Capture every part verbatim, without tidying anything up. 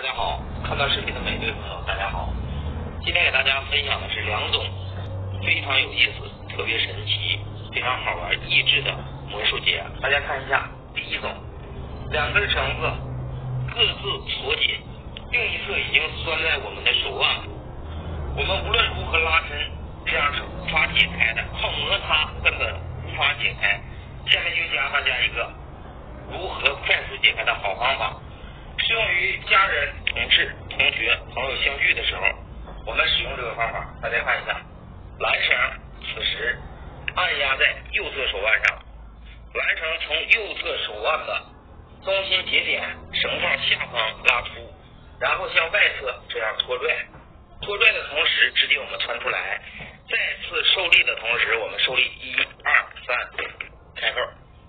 家好，看到视频的每位朋友大家好。今天给大家分享的是两种非常有意思、特别神奇、非常好玩、益智的魔术解。大家看一下，第一种，两根绳子各自锁紧，另一侧已经拴在我们的手腕，我们无论如何拉伸，这样是无法解开的，靠摩擦根本无法解开。下面就教大家一个如何快速解开的好方法，适用于家人、同事、同学、朋友相聚的时候，我们使用这个方法。大家看一下，缆绳此时按压在右侧手腕上，缆绳从右侧手腕的中心节点绳套下方拉出，然后向外侧这样拖拽，拖拽的同时直接我们穿出来，再次受力的同时我们受力一二三开扣。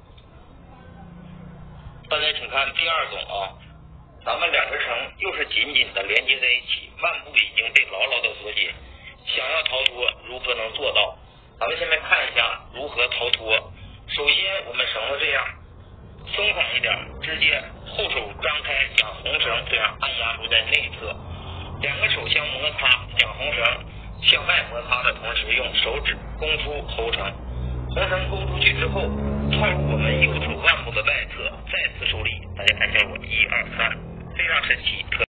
大家请看第二种啊，咱们两根绳又是紧紧的连接在一起，腕部已经被牢牢的锁紧，想要逃脱如何能做到？咱们下面看一下如何逃脱。首先我们绳子这样松垮一点，直接后手张开，将红绳这样按压住在内侧，两个手相摩擦，将红绳向外摩擦的同时，用手指弓出后绳，红绳勾出去之后，套入我们右手腕部的外侧，再次受力。大家看效果，一二三，非常神奇。